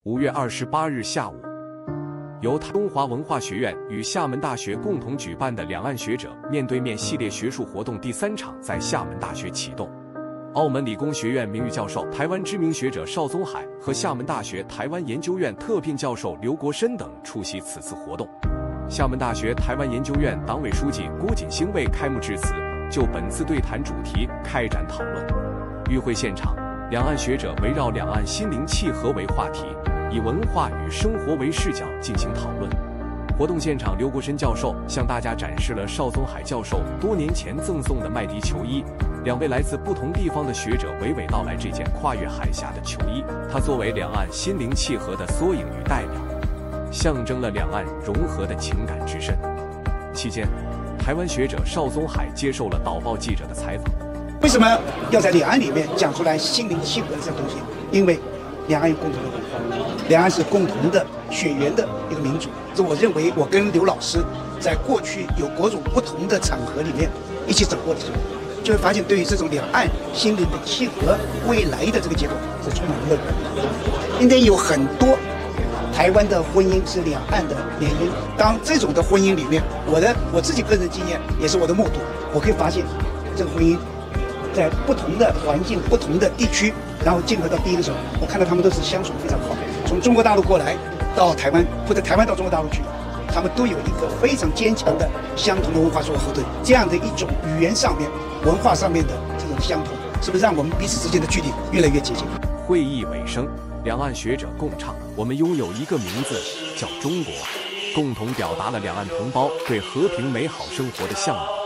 5月28日下午，由中华文化学院与厦门大学共同举办的两岸学者面对面系列学术活动第3场在厦门大学启动。澳门理工学院名誉教授、台湾知名学者邵宗海和厦门大学台湾研究院特聘教授刘国深等出席此次活动。厦门大学台湾研究院党委书记郭锦兴为开幕致辞，就本次对谈主题开展讨论。与会现场，两岸学者围绕两岸心灵契合为话题，以文化与生活为视角进行讨论。活动现场，刘国深教授向大家展示了邵宗海教授多年前赠送的麦迪球衣。两位来自不同地方的学者娓娓道来这件跨越海峡的球衣，它作为两岸心灵契合的缩影与代表，象征了两岸融合的情感之深。期间，台湾学者邵宗海接受了导报记者的采访。 为什么要在两岸里面讲出来心灵契合的这个东西？因为两岸有共同的文化，两岸是共同的血缘的一个民族。这我认为，我跟刘老师在过去有各种不同的场合里面一起走过的时候，就会发现对于这种两岸心灵的契合，未来的这个阶段是充满乐观的。今天有很多台湾的婚姻是两岸的联姻，当这种的婚姻里面，我自己个人经验也是我的目睹，我可以发现这个婚姻在不同的环境、不同的地区，然后进入到第一个时候，我看到他们都是相处非常好。从中国大陆过来到台湾，或者台湾到中国大陆去，他们都有一个非常坚强的相同的文化作为后盾。这样的一种语言上面、文化上面的这种相同，是不是让我们彼此之间的距离越来越接近？ 会议尾声，两岸学者共唱：“我们拥有一个名字，叫中国”，共同表达了两岸同胞对和平美好生活的向往。